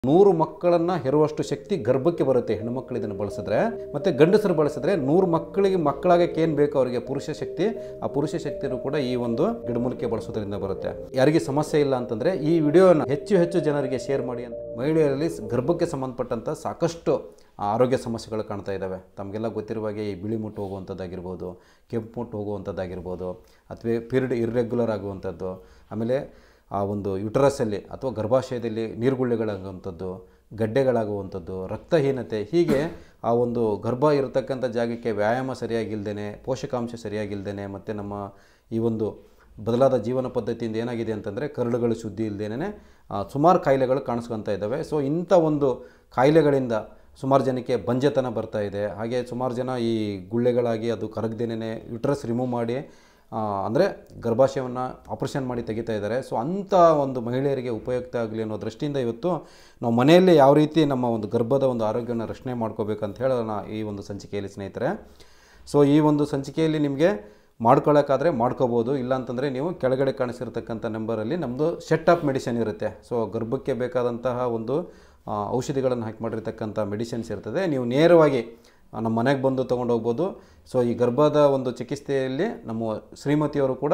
100 ಮಕ್ಕಳನ್ನ ಹೆರುವಷ್ಟು ಶಕ್ತಿ ಗರ್ಭಕ್ಕೆ ಬರುತ್ತೆ ಹೆಣ್ಣು ಮಕ್ಕಳು ಇದನ್ನು ಬಳಸಿದ್ರೆ. ಮತ್ತೆ ಗಂಡಸರು ಬಳಸಿದ್ರೆ 100 ಮಕ್ಕಳಿಗೆ ಮಕ್ಕಳಾಗಕ್ಕೆ ಏನು ಬೇಕು ಅವರಿಗೆ ಪುರುಷ ಶಕ್ತಿ, ಆ ಪುರುಷ ಶಕ್ತಿನೂ ಕೂಡ ಈ ಒಂದು ಗಿಡಮೂಲಿಕೆ ಬಳಸೋದ್ರಿಂದ ಬರುತ್ತೆ. ಯಾರಿಗೆ ಸಮಸ್ಯೆ ಇಲ್ಲ ಅಂತಂದ್ರೆ ಈ ವಿಡಿಯೋನ ಹೆಚ್ಚು ಜನರಿಗೆ ಶೇರ್ ಮಾಡಿ ಅಂತ. ಮಹಿಳೆಯರಲ್ಲಿ ಗರ್ಭಕ್ಕೆ ಸಂಬಂಧಪಟ್ಟಂತ ಸಾಕಷ್ಟು ಆರೋಗ್ಯ ಸಮಸ್ಯೆಗಳು ಕಾಣ್ತಾ ಇದ್ದಾವೆ. ತಮಗೆಲ್ಲ ಗೊತ್ತಿರುವ ಹಾಗೆ ಈ ಬಿಳಿ ಮುಟ್ಟು ಹೋಗುವಂಥದ್ದಾಗಿರ್ಬೋದು, ಕೆಂಪು ಮುಟ್ಟು ಹೋಗುವಂಥದ್ದಾಗಿರ್ಬೋದು, ಅಥವಾ ಪೀರಿಯಡ್ ಇರ್ರೆಗ್ಯುಲರ್ ಆಗುವಂಥದ್ದು, ಆಮೇಲೆ ಆ ಒಂದು ಯುಟರಸಲ್ಲಿ ಅಥವಾ ಗರ್ಭಾಶಯದಲ್ಲಿ ನೀರುಗುಳ್ಳೆಗಳಾಗುವಂಥದ್ದು, ಗಡ್ಡೆಗಳಾಗುವಂಥದ್ದು, ರಕ್ತಹೀನತೆ, ಹೀಗೆ ಆ ಒಂದು ಗರ್ಭ ಇರತಕ್ಕಂಥ ಜಾಗಕ್ಕೆ ವ್ಯಾಯಾಮ ಸರಿಯಾಗಿಲ್ದೇ, ಪೋಷಕಾಂಶ ಸರಿಯಾಗಿಲ್ದೇ, ಮತ್ತು ನಮ್ಮ ಈ ಒಂದು ಬದಲಾದ ಜೀವನ ಪದ್ಧತಿಯಿಂದ ಏನಾಗಿದೆ ಅಂತಂದರೆ ಕರುಳುಗಳು ಶುದ್ಧಿ ಇಲ್ಲದೇನೆ ಸುಮಾರು ಕಾಯಿಲೆಗಳು ಕಾಣಿಸ್ಕೊಳ್ತಾ ಇದ್ದಾವೆ. ಸೊ ಇಂಥ ಒಂದು ಕಾಯಿಲೆಗಳಿಂದ ಸುಮಾರು ಜನಕ್ಕೆ ಬಂಜೆತನ ಬರ್ತಾ ಇದೆ. ಹಾಗೆ ಸುಮಾರು ಜನ ಈ ಗುಳ್ಳೆಗಳಾಗಿ ಅದು ಕರಗದೇನೆ ಯುಟ್ರಸ್ ರಿಮೂವ್ ಮಾಡಿ ಅಂದರೆ ಗರ್ಭಾಶಯವನ್ನು ಆಪರೇಷನ್ ಮಾಡಿ ತೆಗಿತಾ ಇದ್ದಾರೆ. ಸೊ ಅಂಥ ಒಂದು ಮಹಿಳೆಯರಿಗೆ ಉಪಯುಕ್ತ ಆಗಲಿ ಅನ್ನೋ ದೃಷ್ಟಿಯಿಂದ ಇವತ್ತು ನಾವು ಮನೆಯಲ್ಲೇ ಯಾವ ರೀತಿ ನಮ್ಮ ಒಂದು ಗರ್ಭದ ಒಂದು ಆರೋಗ್ಯವನ್ನು ರಕ್ಷಣೆ ಮಾಡ್ಕೋಬೇಕಂತ ಹೇಳೋಣ ಈ ಒಂದು ಸಂಚಿಕೆಯಲ್ಲಿ ಸ್ನೇಹಿತರೆ. ಸೊ ಈ ಒಂದು ಸಂಚಿಕೆಯಲ್ಲಿ ನಿಮಗೆ ಮಾಡ್ಕೊಳ್ಳೋಕ್ಕಾದರೆ ಮಾಡ್ಕೋಬೋದು, ಇಲ್ಲಾಂತಂದರೆ ನೀವು ಕೆಳಗಡೆ ಕಾಣಿಸಿರ್ತಕ್ಕಂಥ ನಂಬರಲ್ಲಿ ನಮ್ಮದು ಸೆಟ್ ಆಫ್ ಮೆಡಿಸಿನ್ ಇರುತ್ತೆ. ಸೊ ಗರ್ಭಕ್ಕೆ ಬೇಕಾದಂತಹ ಒಂದು ಔಷಧಿಗಳನ್ನು ಹಾಕಿ ಮಾಡಿರ್ತಕ್ಕಂಥ ಮೆಡಿಸಿನ್ಸ್ ಇರ್ತದೆ. ನೀವು ನೇರವಾಗಿ ನಮ್ಮ ಮನೆಗೆ ಬಂದು ತೊಗೊಂಡು ಹೋಗ್ಬೋದು. ಸೊ ಈ ಗರ್ಭದ ಒಂದು ಚಿಕಿತ್ಸೆಯಲ್ಲಿ ನಮ್ಮ ಶ್ರೀಮತಿಯವರು ಕೂಡ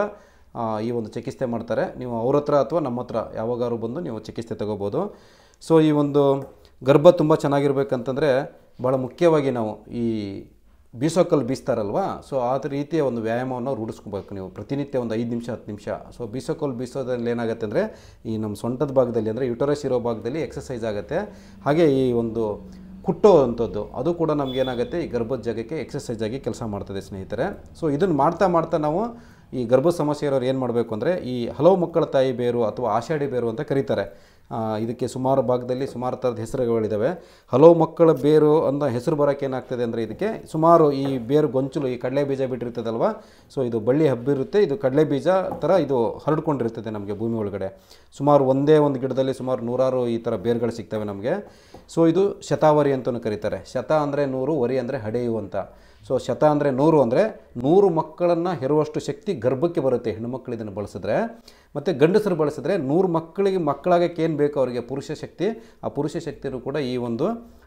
ಈ ಒಂದು ಚಿಕಿತ್ಸೆ ಮಾಡ್ತಾರೆ. ನೀವು ಅವ್ರ ಹತ್ರ ಅಥವಾ ನಮ್ಮ ಹತ್ರ ಯಾವಾಗಾದ್ರು ಬಂದು ನೀವು ಚಿಕಿತ್ಸೆ ತೊಗೋಬೋದು. ಸೊ ಈ ಒಂದು ಗರ್ಭ ತುಂಬ ಚೆನ್ನಾಗಿರ್ಬೇಕಂತಂದರೆ ಭಾಳ ಮುಖ್ಯವಾಗಿ ನಾವು ಈ ಬೀಸೋಕಲ್ಲು ಬೀಸ್ತಾರಲ್ವ, ಸೊ ಆ ರೀತಿಯ ಒಂದು ವ್ಯಾಯಾಮವನ್ನು ರೂಢಿಸ್ಕೋಬೇಕು ನೀವು ಪ್ರತಿನಿತ್ಯ ಒಂದು 5 ನಿಮಿಷ 10 ನಿಮಿಷ. ಸೊ ಬೀಸೋಕಲ್ಲು ಬೀಸೋದ್ರಲ್ಲಿ ಏನಾಗುತ್ತೆ ಅಂದರೆ ಈ ನಮ್ಮ ಸೊಂಟದ ಭಾಗದಲ್ಲಿ ಅಂದರೆ ಯುಟರಸ್ ಇರೋ ಭಾಗದಲ್ಲಿ ಎಕ್ಸಸೈಸ್ ಆಗುತ್ತೆ. ಹಾಗೆ ಈ ಒಂದು ಕುಟ್ಟೋ ಅಂಥದ್ದು ಅದು ಕೂಡ ನಮಗೇನಾಗುತ್ತೆ ಈ ಗರ್ಭದ ಜಾಗಕ್ಕೆ ಎಕ್ಸಸೈಸ್ ಆಗಿ ಕೆಲಸ ಮಾಡ್ತದೆ ಸ್ನೇಹಿತರೆ. ಸೊ ಇದನ್ನು ಮಾಡ್ತಾ ನಾವು ಈ ಗರ್ಭ ಸಮಸ್ಯೆ ಇರೋರು ಏನು ಮಾಡಬೇಕು ಅಂದರೆ ಈ ಹಲವು ಮಕ್ಕಳ ತಾಯಿ ಬೇರು ಅಥವಾ ಆಷಾಢಿ ಬೇರು ಅಂತ ಕರೀತಾರೆ. ಇದಕ್ಕೆ ಸುಮಾರು ಭಾಗದಲ್ಲಿ ಸುಮಾರು ಥರದ ಹೆಸರುಗಳಿದ್ದಾವೆ. ಹಲವು ಮಕ್ಕಳ ಬೇರು ಅಂತ ಹೆಸರು ಬರೋಕ್ಕೆ ಏನಾಗ್ತದೆ ಅಂದರೆ ಇದಕ್ಕೆ ಸುಮಾರು ಈ ಬೇರು ಗೊಂಚಲು ಈ ಕಡಲೆ ಬೀಜ ಬಿಟ್ಟಿರ್ತದಲ್ವ, ಸೊ ಇದು ಬಳ್ಳಿ ಹಬ್ಬಿರುತ್ತೆ, ಇದು ಕಡಲೆ ಬೀಜ ಥರ ಇದು ಹರಡ್ಕೊಂಡಿರ್ತದೆ ನಮಗೆ ಭೂಮಿ ಒಳಗಡೆ. ಸುಮಾರು ಒಂದೇ ಒಂದು ಗಿಡದಲ್ಲಿ ಸುಮಾರು 100 ಈ ಥರ ಬೇರುಗಳು ಸಿಗ್ತವೆ ನಮಗೆ. ಸೊ ಇದು ಶತಾವರಿ ಅಂತಲೂ ಕರೀತಾರೆ. ಶತ ಅಂದರೆ 100, ವರಿ ಅಂದರೆ ಹಡೆಯು ಅಂತ. ಸೊ ಶತ ಅಂದರೆ 100 ಅಂದರೆ 100 ಮಕ್ಕಳನ್ನು ಹೆರುವಷ್ಟು ಶಕ್ತಿ ಗರ್ಭಕ್ಕೆ ಬರುತ್ತೆ ಹೆಣ್ಣು ಮಕ್ಕಳು ಇದನ್ನು ಬಳಸಿದ್ರೆ. ಮತ್ತು ಗಂಡಸರು ಬಳಸಿದ್ರೆ 100 ಮಕ್ಕಳಿಗೆ ಮಕ್ಕಳಾಗಕ್ಕೆ ಏನು ಬೇಕು ಅವರಿಗೆ ಪುರುಷ ಶಕ್ತಿ, ಆ ಪುರುಷ ಶಕ್ತಿಯೂ ಕೂಡ ಈ ಒಂದು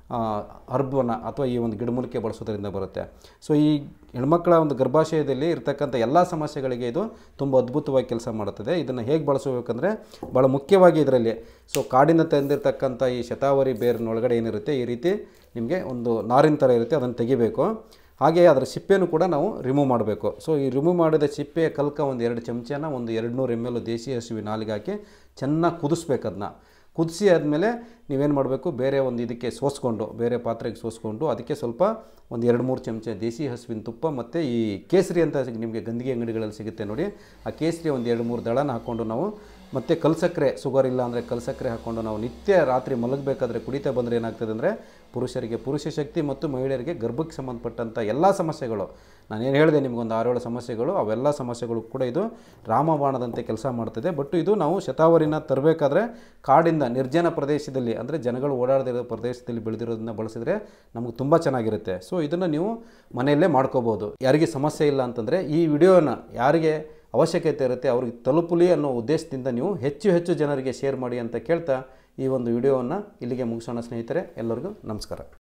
ಹರ್ಬವನ್ನು ಅಥವಾ ಈ ಒಂದು ಗಿಡಮೂಲಿಕೆ ಬಳಸೋದ್ರಿಂದ ಬರುತ್ತೆ. ಸೊ ಈ ಹೆಣ್ಮಕ್ಕಳ ಒಂದು ಗರ್ಭಾಶಯದಲ್ಲಿ ಇರ್ತಕ್ಕಂಥ ಎಲ್ಲ ಸಮಸ್ಯೆಗಳಿಗೆ ಇದು ತುಂಬ ಅದ್ಭುತವಾಗಿ ಕೆಲಸ ಮಾಡುತ್ತದೆ. ಇದನ್ನು ಹೇಗೆ ಬಳಸಬೇಕಂದ್ರೆ ಭಾಳ ಮುಖ್ಯವಾಗಿ ಇದರಲ್ಲಿ ಸೊ ಕಾಡಿನ ತಂದಿರ್ತಕ್ಕಂಥ ಈ ಶತಾವರಿ ಬೇರಿನೊಳಗಡೆ ಏನಿರುತ್ತೆ ಈ ರೀತಿ ನಿಮಗೆ ಒಂದು ನಾರಿನ ಥರ ಇರುತ್ತೆ, ಅದನ್ನು ತೆಗಿಬೇಕು. ಹಾಗೆ ಅದರ ಸಿಪ್ಪೆನೂ ಕೂಡ ನಾವು ರಿಮೂವ್ ಮಾಡಬೇಕು. ಸೊ ಈ ರಿಮೂವ್ ಮಾಡಿದ ಸಿಪ್ಪೆಯ ಕಲ್ಕ ಒಂದು 2 ಚಮಚನ ಒಂದು 200 ml ದೇಸಿ ಹಸುವಿನ ಹಾಲಿಗೆ ಹಾಕಿ ಚೆನ್ನಾಗಿ ಕುದಿಸ್ಬೇಕು. ಅದನ್ನ ಕುದಿಸಿ ಆದಮೇಲೆ ನೀವೇನು ಮಾಡಬೇಕು, ಬೇರೆ ಒಂದು ಇದಕ್ಕೆ ಸೋಸ್ಕೊಂಡು ಬೇರೆ ಪಾತ್ರೆಗೆ ಸೋಸ್ಕೊಂಡು ಅದಕ್ಕೆ ಸ್ವಲ್ಪ ಒಂದು 2-3 ಚಮಚ ದೇಸಿ ಹಸುವಿನ ತುಪ್ಪ ಮತ್ತು ಈ ಕೇಸರಿ ಅಂತ ನಿಮಗೆ ಗಂದಿಗೆ ಅಂಗಡಿಗಳಲ್ಲಿ ಸಿಗುತ್ತೆ ನೋಡಿ, ಆ ಕೇಸರಿ ಒಂದು 2-3 ದಳನ ಹಾಕ್ಕೊಂಡು ನಾವು ಮತ್ತು ಕಲ್ಸಕ್ಕರೆ, ಶುಗರ್ ಇಲ್ಲ ಅಂದರೆ ಕಲ್ಸಕ್ಕರೆ ಹಾಕ್ಕೊಂಡು ನಾವು ನಿತ್ಯ ರಾತ್ರಿ ಮಲಗಬೇಕಾದ್ರೆ ಕುಡಿತಾ ಬಂದರೆ ಏನಾಗ್ತದೆ ಅಂದರೆ ಪುರುಷರಿಗೆ ಪುರುಷ ಶಕ್ತಿ ಮತ್ತು ಮಹಿಳೆಯರಿಗೆ ಗರ್ಭಕ್ಕೆ ಸಂಬಂಧಪಟ್ಟಂಥ ಎಲ್ಲ ಸಮಸ್ಯೆಗಳು, ನಾನೇನು ಹೇಳಿದೆ ನಿಮಗೊಂದು 6-7 ಸಮಸ್ಯೆಗಳು, ಅವೆಲ್ಲ ಸಮಸ್ಯೆಗಳು ಕೂಡ ಇದು ರಾಮಬಾಣದಂತೆ ಕೆಲಸ ಮಾಡ್ತದೆ. ಬಟ್ ಇದು ನಾವು ಶತಾವರಿನ ತರಬೇಕಾದ್ರೆ ಕಾಡಿಂದ ನಿರ್ಜನ ಪ್ರದೇಶದಲ್ಲಿ ಅಂದರೆ ಜನಗಳು ಓಡಾಡದಿರೋ ಪ್ರದೇಶದಲ್ಲಿ ಬೆಳೆದಿರೋದನ್ನ ಬಳಸಿದರೆ ನಮಗೆ ತುಂಬ ಚೆನ್ನಾಗಿರುತ್ತೆ. ಸೊ ಇದನ್ನು ನೀವು ಮನೆಯಲ್ಲೇ ಮಾಡ್ಕೋಬೋದು. ಯಾರಿಗೆ ಸಮಸ್ಯೆ ಇಲ್ಲ ಅಂತಂದರೆ ಈ ವಿಡಿಯೋನ ಯಾರಿಗೆ ಅವಶ್ಯಕತೆ ಇರುತ್ತೆ ಅವ್ರಿಗೆ ತಲುಪಲಿ ಅನ್ನೋ ಉದ್ದೇಶದಿಂದ ನೀವು ಹೆಚ್ಚು ಜನರಿಗೆ ಶೇರ್ ಮಾಡಿ ಅಂತ ಕೇಳ್ತಾ ಈ ಒಂದು ವಿಡಿಯೋವನ್ನು ಇಲ್ಲಿಗೆ ಮುಗಿಸೋಣ ಸ್ನೇಹಿತರೆ. ಎಲ್ಲರಿಗೂ ನಮಸ್ಕಾರ.